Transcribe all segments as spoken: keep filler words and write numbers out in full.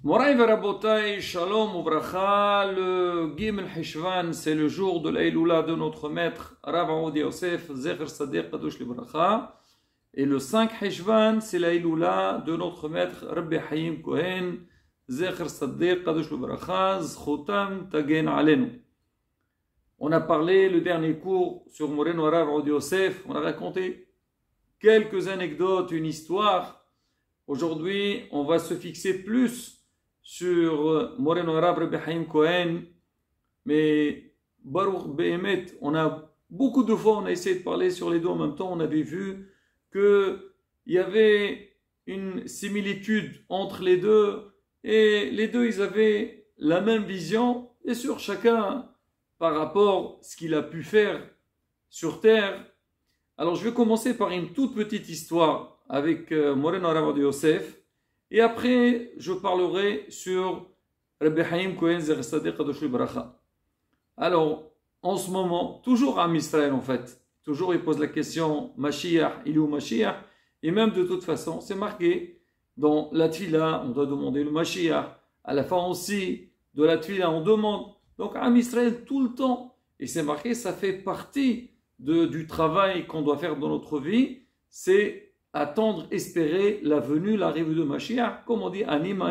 Moraï Verabotay, Shalom Uvracha, le Gimel Hishvan, c'est le jour de l'Aïloula de notre maître Rav Aoudi Yosef, Zecher Sadiq Kadosh Libracha. Et le cinq Hishvan, c'est l'Aïloula de notre maître Rabbi Haïm Kohen, Zecher Sadiq Kadosh Libracha, Zchotam Tagen Alenu. On a parlé le dernier cours sur Moreno Rav Aoudi Yosef, on a raconté quelques anecdotes, une histoire. Aujourd'hui, on va se fixer plus sur Moreno Rav Rabbi Haïm Kohen, mais Baruch Behemet, on a beaucoup de fois, on a essayé de parler sur les deux en même temps, on avait vu qu'il y avait une similitude entre les deux, et les deux, ils avaient la même vision, et sur chacun, par rapport à ce qu'il a pu faire sur terre. Alors, je vais commencer par une toute petite histoire avec Moreno Rav Aoudi Yosef, et après, je parlerai sur Rabbi Haïm Kohen Zecher Sadiq Kadosh Libracha. Alors, en ce moment, toujours à Israël en fait, toujours il pose la question Mashiach, il est où Mashiach? Et même de toute façon, c'est marqué dans la Tfila, on doit demander le Mashiach. À la fin aussi de la Tfila, on demande. Donc, à Israël tout le temps. Et c'est marqué, ça fait partie de, du travail qu'on doit faire dans notre vie. C'est attendre, espérer la venue, l'arrivée de Mashiach, comme on dit, Anima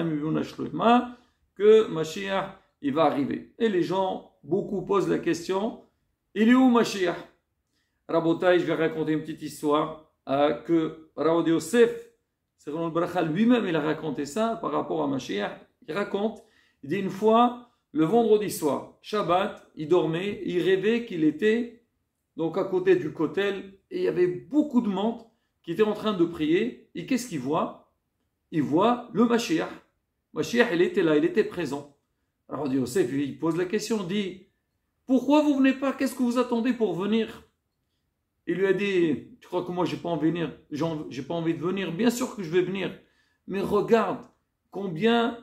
que Mashiach, il va arriver. Et les gens, beaucoup posent la question, il est où Mashiach? Rabotai, je vais raconter une petite histoire euh, que Rav Aoudi Yosef, selon le Bracha, lui-même, il a raconté ça par rapport à Mashiach. Il raconte, il dit une fois, le vendredi soir, Shabbat, il dormait, il rêvait qu'il était donc à côté du kotel, et il y avait beaucoup de monde qui était en train de prier, et qu'est-ce qu'il voit? Il voit le Mashiach. Mashiach, il était là, il était présent. Alors Yosef, il pose la question, il dit, pourquoi vous venez pas? Qu'est-ce que vous attendez pour venir? Il lui a dit, tu crois que moi j'ai pas envie de venir? J'ai pas envie de venir, bien sûr que je vais venir. Mais regarde combien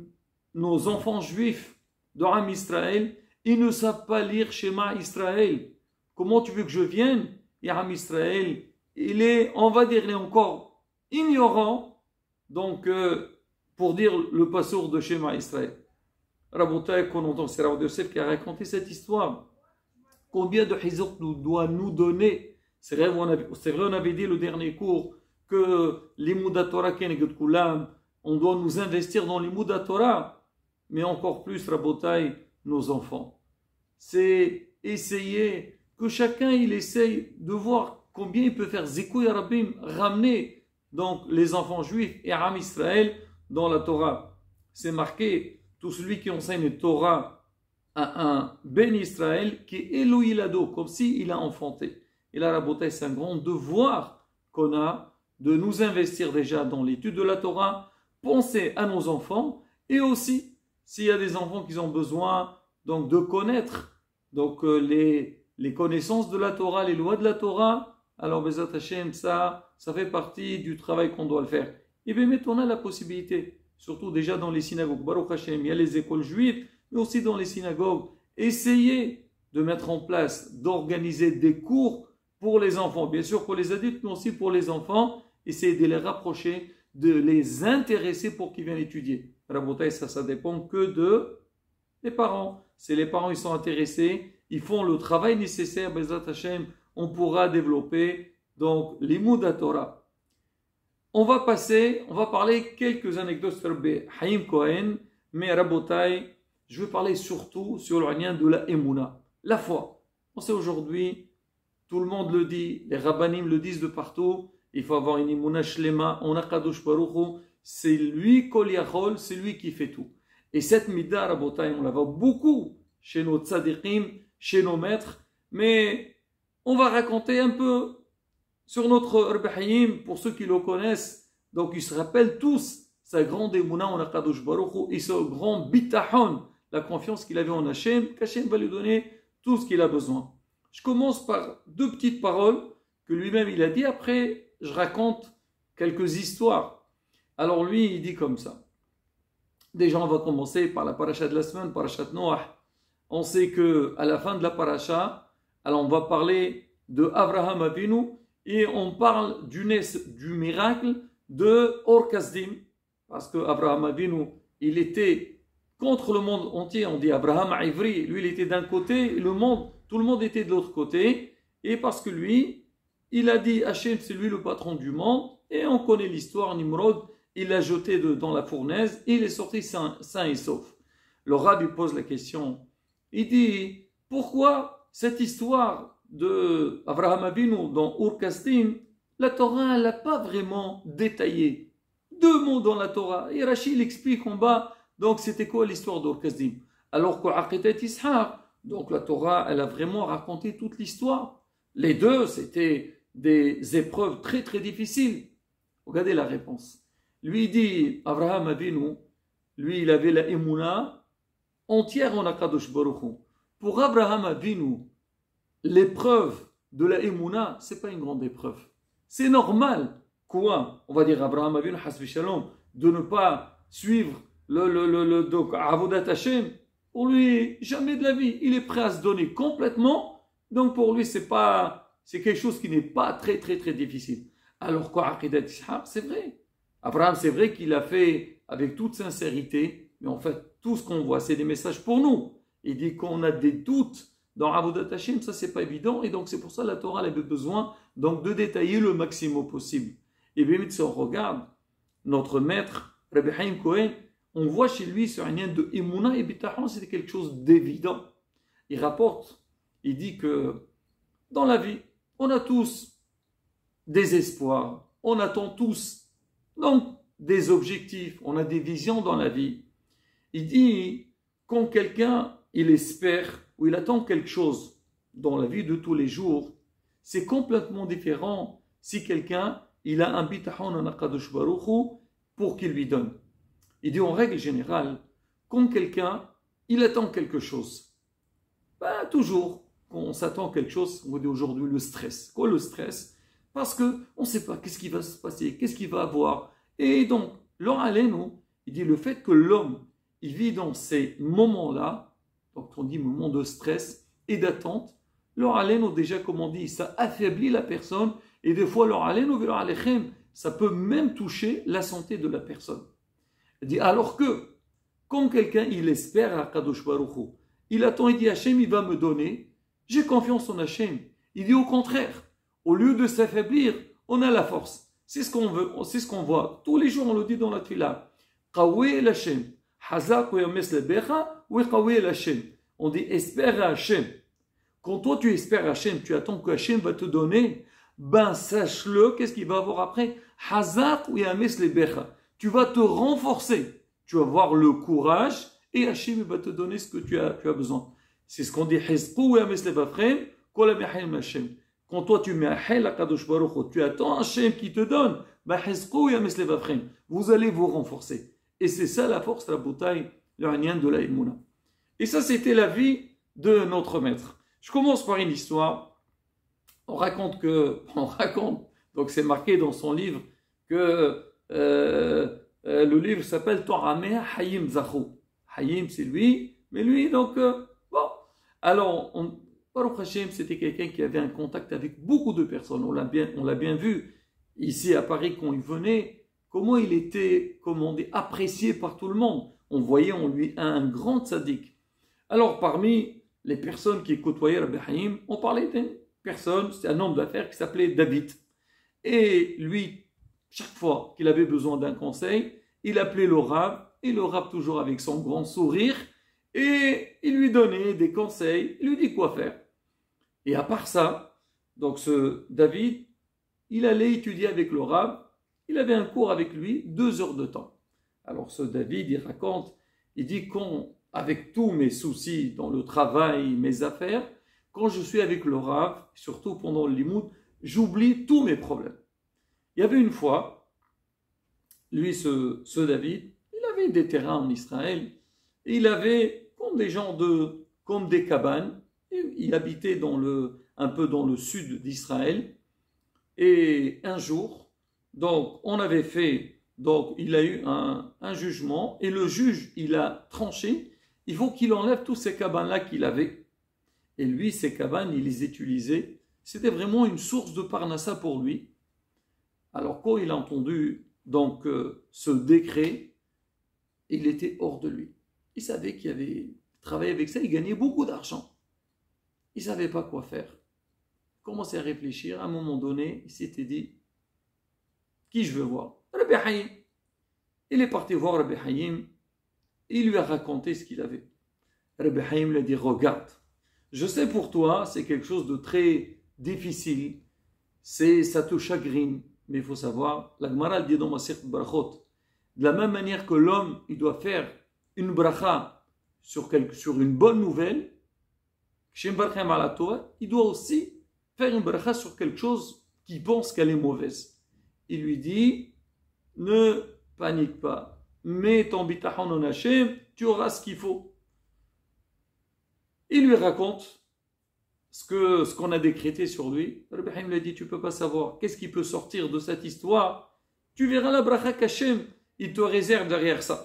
nos enfants juifs d'Aram Israël, ils ne savent pas lire Shema Israël. Comment tu veux que je vienne? Et Aram Israël, il est, on va dire, il est encore ignorant, donc euh, pour dire le passour de Shema Israël. Rabotai, qu'on entend, c'est Rav Yosef qui a raconté cette histoire. Combien de hizok nous doit nous donner? C'est vrai, on avait, c'est vrai, on avait dit le dernier cours que l'Imouda Torah Keneged Kulam, on doit nous investir dans l'Imouda Torah, mais encore plus, Rabotai, nos enfants. C'est essayer que chacun il essaye de voir combien il peut faire Zikouy Rabim, ramener donc les enfants juifs et Am Israël dans la Torah. C'est marqué, tout celui qui enseigne la Torah à un Ben Israël qui est Elohim Lado, comme s'il a enfanté. Et là, Rabotai, c'est un grand devoir qu'on a de nous investir déjà dans l'étude de la Torah, penser à nos enfants, et aussi, s'il y a des enfants qui ont besoin donc, de connaître donc, euh, les, les connaissances de la Torah, les lois de la Torah, alors, Bezat Hashem, ça, ça fait partie du travail qu'on doit le faire. Et bien, on a la possibilité, surtout déjà dans les synagogues, Baruch Hashem, il y a les écoles juives, mais aussi dans les synagogues, essayez de mettre en place, d'organiser des cours pour les enfants, bien sûr pour les adultes, mais aussi pour les enfants, essayez de les rapprocher, de les intéresser pour qu'ils viennent étudier. Rabotai, ça, ça dépend que de les parents. C'est les parents, ils sont intéressés, ils font le travail nécessaire, Bezat Hashem, on pourra développer donc l'Imouda Torah. On va passer, on va parler quelques anecdotes sur Rabbi Haïm Kohen, mais Rabotai, je vais parler surtout sur le lien de la Emouna, la foi. On sait aujourd'hui, tout le monde le dit, les rabbanim le disent de partout, il faut avoir une Emouna Shlema, on a Kadosh Baruch Hu, c'est lui Kol Yachol, c'est lui qui fait tout. Et cette Mida, Rabotai, on la voit beaucoup chez nos tzadikim, chez nos maîtres, mais on va raconter un peu sur notre Rabbi Haïm, pour ceux qui le connaissent. Donc, ils se rappellent tous sa grande émouna en Akadosh Baruch Hu et ce grand bitachon, la confiance qu'il avait en Hachem, qu'Hachem va lui donner tout ce qu'il a besoin. Je commence par deux petites paroles que lui-même il a dit. Après, je raconte quelques histoires. Alors, lui, il dit comme ça. Déjà, on va commencer par la paracha de la semaine, parachat Noach. On sait que à la fin de la paracha, alors on va parler de Abraham Avinu et on parle du, du miracle de Or Kasdim, parce que Abraham Avinu, il était contre le monde entier. On dit Abraham Ivri, lui il était d'un côté, le monde, tout le monde était de l'autre côté. Et parce que lui, il a dit Hachem c'est lui le patron du monde. Et on connaît l'histoire, Nimrod, il l'a jeté de, dans la fournaise et il est sorti sain, sain et sauf. Le rabbi pose la question, il dit pourquoi cette histoire de Abraham Avinu dans Ur Kasdim, la Torah elle l'a pas vraiment détaillé. Deux mots dans la Torah. Et Rachid explique en bas, donc c'était quoi l'histoire d'Ur Kasdim? Alors qu'Aqidat Ishaq, donc la Torah, elle a vraiment raconté toute l'histoire. Les deux, c'était des épreuves très très difficiles. Regardez la réponse. Lui dit, Abraham Avinu, lui il avait la émouna entière en Akadosh Baruch Hu. Pour Abraham Avinu, l'épreuve de la émouna, ce n'est pas une grande épreuve. C'est normal. Quoi? On va dire Abraham Avinu, Hasbi Shalom, de ne pas suivre le, le, le, le donc, Avodat Hashem. Pour lui, jamais de la vie. Il est prêt à se donner complètement. Donc pour lui, c'est pas, c'est quelque chose qui n'est pas très très très difficile. Alors quoi, Aqidat Ishaq, c'est vrai. Abraham, c'est vrai qu'il a fait avec toute sincérité, mais en fait, tout ce qu'on voit, c'est des messages pour nous. Il dit qu'on a des doutes dans Avodat Hashem, ça c'est pas évident, et donc c'est pour ça que la Torah avait besoin donc, de détailler le maximum possible. Et bien, si on regarde notre maître, Rabbi Haim Cohen, on voit chez lui sur un lien de Emouna et Bitachon, c'était quelque chose d'évident. Il rapporte, il dit que dans la vie, on a tous des espoirs, on attend tous donc des objectifs, on a des visions dans la vie. Il dit, quand quelqu'un, il espère ou il attend quelque chose dans la vie de tous les jours, c'est complètement différent si quelqu'un, il a un bitachon en Akadosh Baruch Hu pour qu'il lui donne. Il dit en règle générale, quand quelqu'un, il attend quelque chose, ben, toujours, quand on s'attend quelque chose, on dit aujourd'hui le stress. Quoi le stress? Parce qu'on ne sait pas qu'est-ce qui va se passer, qu'est-ce qu'il va avoir. Et donc, l'Oraleno, il dit le fait que l'homme, il vit dans ces moments-là, donc on dit moment de stress et d'attente, l'Oraleno, déjà comme on dit, ça affaiblit la personne, et des fois l'Oraleno, ça peut même toucher la santé de la personne. Il dit alors que, quand quelqu'un, il espère à Kadosh Baruch Hu, il attend, il dit Hachem, il va me donner, j'ai confiance en Hachem. Il dit au contraire, au lieu de s'affaiblir, on a la force. C'est ce qu'on veut, c'est ce qu'on voit. Tous les jours, on le dit dans la Tfila. Qawi el-Hashem. Hazak ou yames lebecha ou qawi el-Hashem. On dit espère à Hachem. Quand toi tu espères à Hachem, tu attends que Hachem va te donner, ben sache-le, qu'est-ce qu'il va avoir après? Hazak ou yames lebecha. Tu vas te renforcer. Tu vas avoir le courage et Hachem va te donner ce que tu as, tu as besoin. C'est ce qu'on dit. Hizqu ou yames lebafrem, kol amihayim Hachem. Quand toi tu mets à Hel Akadosh Baruch Hu, tu attends Hachem qui te donne, vous allez vous renforcer. Et c'est ça la force, la bouteille, le Hanyan de la Emouna. Et ça, c'était la vie de notre maître. Je commence par une histoire. On raconte que, on raconte, donc c'est marqué dans son livre, que euh, euh, le livre s'appelle Torameh Hayim Zachou. Hayim, c'est lui, mais lui, donc, euh, bon. Alors, on. Baruch Hashem, c'était quelqu'un qui avait un contact avec beaucoup de personnes. On l'a bien, on l'a bien vu ici à Paris quand il venait, comment il était, comment on dit, apprécié par tout le monde. On voyait en lui un grand tzaddik. Alors parmi les personnes qui côtoyaient Rabbi Haim, on parlait d'une personne, c'est un homme d'affaires qui s'appelait David. Et lui, chaque fois qu'il avait besoin d'un conseil, il appelait le Rav, et le Rav toujours avec son grand sourire, et il lui donnait des conseils, il lui dit quoi faire. Et à part ça, donc ce David, il allait étudier avec le Rav, il avait un cours avec lui, deux heures de temps. Alors ce David, il raconte, il dit quand, avec tous mes soucis dans le travail, mes affaires, quand je suis avec le Rav, surtout pendant le limoud, j'oublie tous mes problèmes. Il y avait une fois, lui, ce, ce David, il avait des terrains en Israël, et il avait comme des gens de, comme des cabanes. Il habitait dans le, un peu dans le sud d'Israël. Et un jour, donc, on avait fait, donc, il a eu un, un jugement, et le juge, il a tranché, il faut qu'il enlève tous ces cabanes-là qu'il avait. Et lui, ces cabanes, il les utilisait. C'était vraiment une source de parnassa pour lui. Alors, quand il a entendu, donc, euh, ce décret, Et il était hors de lui. Il savait qu'il avait travaillé avec ça, il gagnait beaucoup d'argent. Il ne savait pas quoi faire. Il commençait à réfléchir. À un moment donné, il s'était dit, qui je veux voir? Rabbi Hayim. Il est parti voir Rabbi Hayim. Il lui a raconté ce qu'il avait. Rabbi Hayim lui a dit, regarde, je sais pour toi, c'est quelque chose de très difficile. C'est, ça te chagrine. Mais il faut savoir, la Gemara dit dans Masechet Brachot, de la même manière que l'homme, il doit faire une bracha sur, quelque, sur une bonne nouvelle, il doit aussi faire une bracha sur quelque chose qu'il pense qu'elle est mauvaise. Il lui dit, ne panique pas, mets ton bitachon en Hachem, tu auras ce qu'il faut. Il lui raconte ce, que, ce qu'on a décrété sur lui. Rabbi Hayim lui a dit, tu ne peux pas savoir qu'est-ce qui peut sortir de cette histoire. Tu verras la bracha qu'Hachem, il te réserve derrière ça.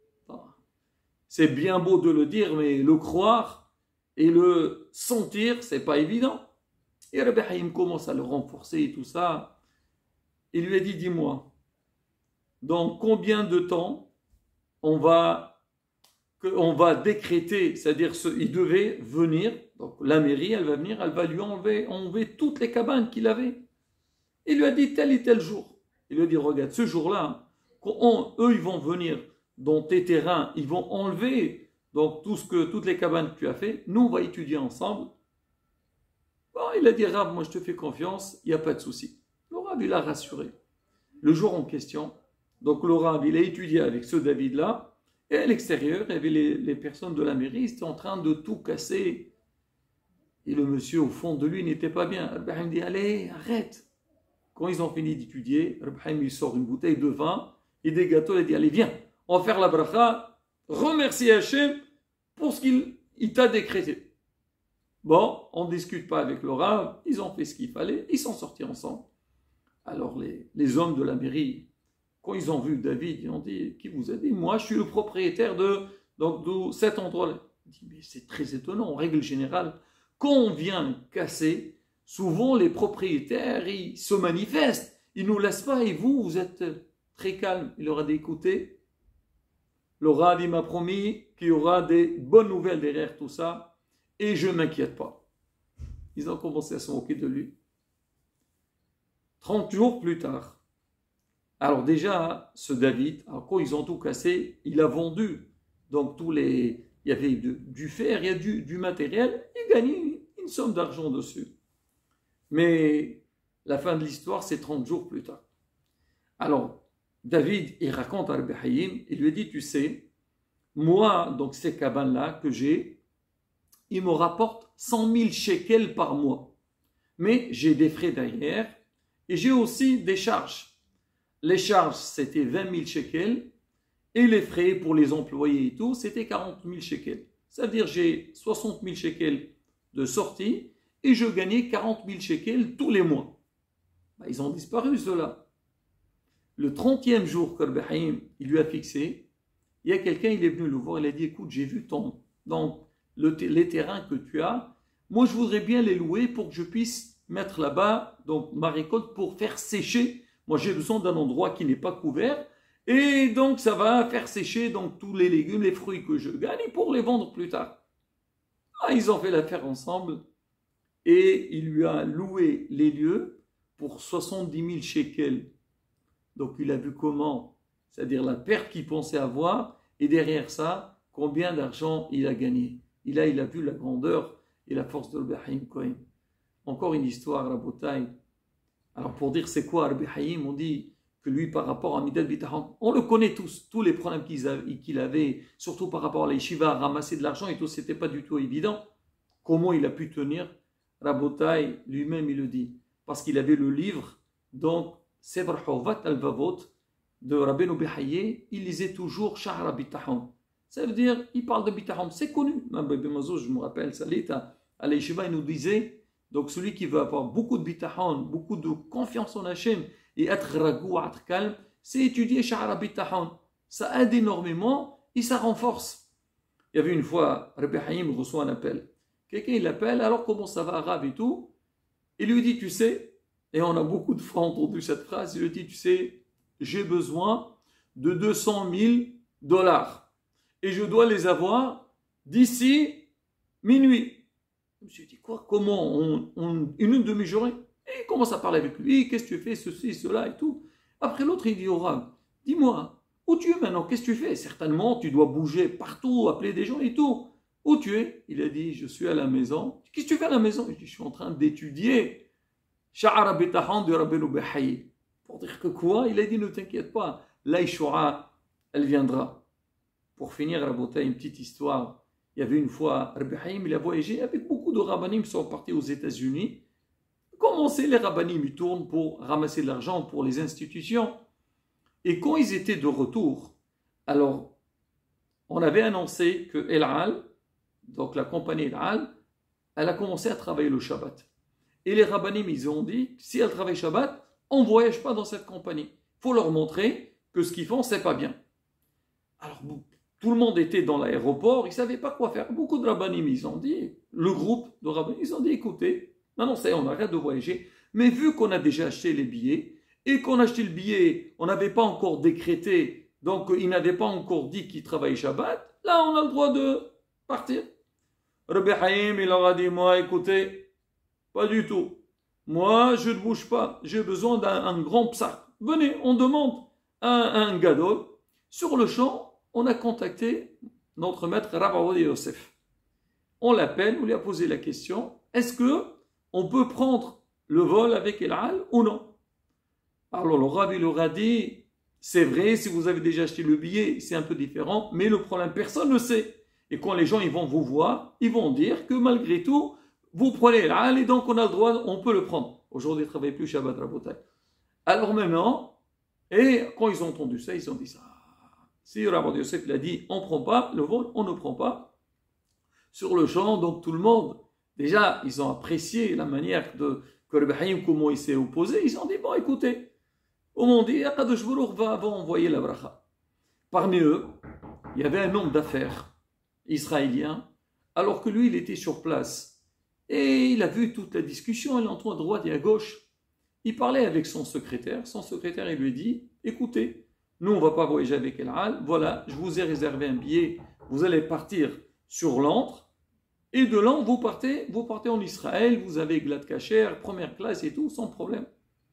C'est bien beau de le dire, mais le croire et le sentir, c'est pas évident. Et Rabbi Hayim commence à le renforcer et tout ça. Il lui a dit, dis-moi, dans combien de temps on va, on va décréter, c'est-à-dire ce, il devait venir, donc la mairie, elle va venir, elle va lui enlever, enlever toutes les cabanes qu'il avait. Il lui a dit tel et tel jour. Il lui a dit, regarde, ce jour-là, quand eux, ils vont venir dans tes terrains, ils vont enlever donc, tout ce que, toutes les cabanes que tu as fait, nous, on va étudier ensemble. Bon, il a dit, Rab, moi, je te fais confiance, il n'y a pas de souci. Le Rab, il a rassuré. Le jour en question, donc le Rab, il a étudié avec ce David-là, et à l'extérieur, il y avait les, les personnes de la mairie, ils étaient en train de tout casser. Et le monsieur, au fond de lui, n'était pas bien. Rabbi Hayim dit, allez, arrête. Quand ils ont fini d'étudier, Rabbi Hayim, il sort une bouteille de vin et des gâteaux, il a dit, allez, viens, on va faire la bracha, remercie Hachem pour ce qu'il il t'a décrété. Bon, on ne discute pas avec le Rav, ils ont fait ce qu'il fallait, ils sont sortis ensemble. Alors les, les hommes de la mairie, quand ils ont vu David, ils ont dit, qui vous a dit? Moi, je suis le propriétaire de, donc, de cet endroit-là. Il dit, mais c'est très étonnant, en règle générale, quand on vient casser, souvent les propriétaires, ils se manifestent, ils ne nous laissent pas, et vous, vous êtes très calme. Il leur a dit, écoutez, le Rav, il m'a promis qu'il y aura des bonnes nouvelles derrière tout ça, et je ne m'inquiète pas. Ils ont commencé à se moquer de lui. trente jours plus tard, alors déjà, ce David, alors quand ils ont tout cassé, il a vendu, donc tous les, il y avait du, du fer, il y a du, du matériel, il gagnait une somme d'argent dessus. Mais la fin de l'histoire, c'est trente jours plus tard. Alors, David, il raconte à Rabbi Hayim, il lui dit, tu sais, moi, donc ces cabanes-là que j'ai, ils me rapportent cent mille shekels par mois. Mais j'ai des frais derrière et j'ai aussi des charges. Les charges, c'était vingt mille shekels et les frais pour les employés et tout, c'était quarante mille shekels. Ça veut dire j'ai soixante mille shekels de sortie et je gagnais quarante mille shekels tous les mois. Ben, ils ont disparu, ceux-là. Le trentième jour que Rabbi Hayim, il lui a fixé, il y a quelqu'un, il est venu le voir, il a dit, écoute, j'ai vu ton, donc, le, les terrains que tu as, moi je voudrais bien les louer pour que je puisse mettre là-bas donc ma récolte pour faire sécher. Moi j'ai besoin d'un endroit qui n'est pas couvert et donc ça va faire sécher donc tous les légumes, les fruits que je gagne pour les vendre plus tard. Ah, ils ont fait l'affaire ensemble et il lui a loué les lieux pour soixante-dix mille shekels. Donc il a vu comment, c'est-à-dire la perte qu'il pensait avoir et derrière ça, combien d'argent il a gagné. Et là, il a vu la grandeur et la force de Rabbi Hayim Cohen. Encore une histoire, Rabotai. Alors, pour dire c'est quoi Rabbi Hayim, on dit que lui, par rapport à Midat Bitachon, on le connaît tous, tous les problèmes qu'il avait, surtout par rapport à la yeshiva, à ramasser de l'argent et tout, c'était pas du tout évident. Comment il a pu tenir? Rabotai, lui-même, il le dit. Parce qu'il avait le livre, donc, Sefer Chovat al-Vavot, de Rabbeinu Behaye, il lisait toujours Shahar Bitachon. Ça veut dire, il parle de Bitachon, c'est connu. Même Bébé Mazo, je me rappelle, ça l'est à la yeshiva, il nous disait, donc celui qui veut avoir beaucoup de Bitachon, beaucoup de confiance en Hachem, et être ragou, être calme, c'est étudier Sha'ara Bitachon. Ça aide énormément et ça renforce. Il y avait une fois, Rabbi Hayim reçoit un appel. Quelqu'un il l'appelle, alors comment ça va, arabe et tout. Il lui dit, tu sais, et on a beaucoup de fois entendu cette phrase, il lui dit, tu sais, j'ai besoin de deux cent mille dollars. Et je dois les avoir d'ici minuit. Je me suis dit, quoi, comment on, on, une demi-journée. Et il commence à parler avec lui, qu'est-ce que tu fais, ceci, cela et tout. Après l'autre, il dit au Rav, dis-moi, où tu es maintenant, qu'est-ce que tu fais? Certainement, tu dois bouger partout, appeler des gens et tout. Où tu es? Il a dit, je suis à la maison. Qu'est-ce que tu fais à la maison? Je dis, je suis en train d'étudier Sha'ara Bitahan de Rabbeinu Behaye. Pour dire que quoi? Il a dit, ne t'inquiète pas, l'Aïshua, elle viendra. Pour finir, Rabota, une petite histoire. Il y avait une fois, Rabbi Haïm, il a voyagé avec beaucoup de rabbanim qui sont partis aux États-Unis. Comment c'est, les rabbanim, ils tournent pour ramasser de l'argent pour les institutions. Et quand ils étaient de retour, alors, on avait annoncé que El Al, donc la compagnie El Al, elle a commencé à travailler le Shabbat. Et les rabbanim, ils ont dit, si elle travaille Shabbat, on ne voyage pas dans cette compagnie. Il faut leur montrer que ce qu'ils font, c'est pas bien. Alors, tout le monde était dans l'aéroport, ils ne savaient pas quoi faire. Beaucoup de rabbanim, ils ont dit, le groupe de rabbanim, ils ont dit, écoutez, maintenant, ça y est, on arrête de voyager. Mais vu qu'on a déjà acheté les billets, et qu'on a acheté le billet, on n'avait pas encore décrété, donc ils n'avaient pas encore dit qu'ils travaillaient Shabbat, là, on a le droit de partir. Rabbi Haïm, il leur a dit, moi, écoutez, pas du tout. Moi, je ne bouge pas. J'ai besoin d'un grand psak. Venez, on demande un, un gadol. Sur le champ, on a contacté notre maître Rav Avodia Yosef. On l'appelle, on lui a posé la question, est-ce que on peut prendre le vol avec El Al ou non? Alors le Rav, il leur a dit, c'est vrai, si vous avez déjà acheté le billet, c'est un peu différent, mais le problème, personne ne sait. Et quand les gens ils vont vous voir, ils vont dire que malgré tout, vous prenez El Al et donc on a le droit, on peut le prendre. Aujourd'hui, ils ne travaillent plus Shabbat Rabotai. Alors maintenant, et quand ils ont entendu ça, ils ont dit ça. Si Rav Yosef il a dit, on ne prend pas le vol, on ne prend pas. Sur le champ, donc tout le monde, déjà, ils ont apprécié la manière de, que Rabbi Haïm, comment il s'est opposé. Ils ont dit, bon, écoutez, au monde dit, Akadosh Baruch va envoyer la bracha. Parmi eux, il y avait un homme d'affaires israélien, alors que lui, il était sur place. Et il a vu toute la discussion, il entend à droite et à gauche. Il parlait avec son secrétaire. Son secrétaire, il lui dit, écoutez, nous, on ne va pas voyager avec El Al. Voilà, je vous ai réservé un billet. Vous allez partir sur l'Antre. Et de là, vous partez, vous partez en Israël. Vous avez Glad Kacher, première classe et tout, sans problème.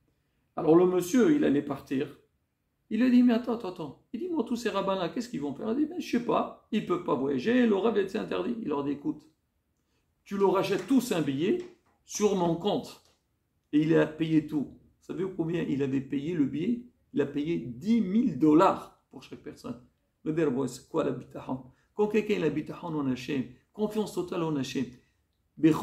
Alors le monsieur, il allait partir. Il a dit, mais attends, attends, attends. Il dit, moi, tous ces rabbins-là, qu'est-ce qu'ils vont faire? Il dit, ben, je ne sais pas. Ils ne peuvent pas voyager. Le rabbin était interdit. Il leur dit, écoute, tu leur achètes tous un billet sur mon compte. Et il a payé tout. Vous savez combien il avait payé le billet? Il a payé dix mille dollars pour chaque personne. Le derbo, c'est quoi la bitahon? Quand quelqu'un a la bitahon en Hachem, confiance totale en Hachem, il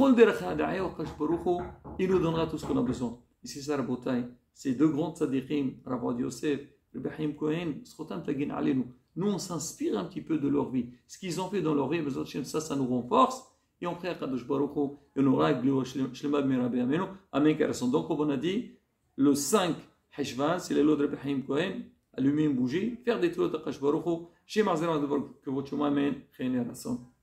nous donnera tout ce qu'on a besoin. Et c'est ça, Rabotai. Ces deux grands tzadikim, Rav Avodia Yosef, Rabbi Haïm Cohen, nous, on s'inspire un petit peu de leur vie. Ce qu'ils ont fait dans leur vie, ça, ça nous renforce. Et on prie à Kadosh Baruch Hu, et on aura glou shlema b'mirabi amenu. Amen. Donc, comme on a dit, le cinq Heshvan, c'est le de Rabbi Haïm Cohen, allumer une bougie, faire des tours à Kadosh Baruch Hu, chez Marzena de que votre chemin mène, Chayne Rasson.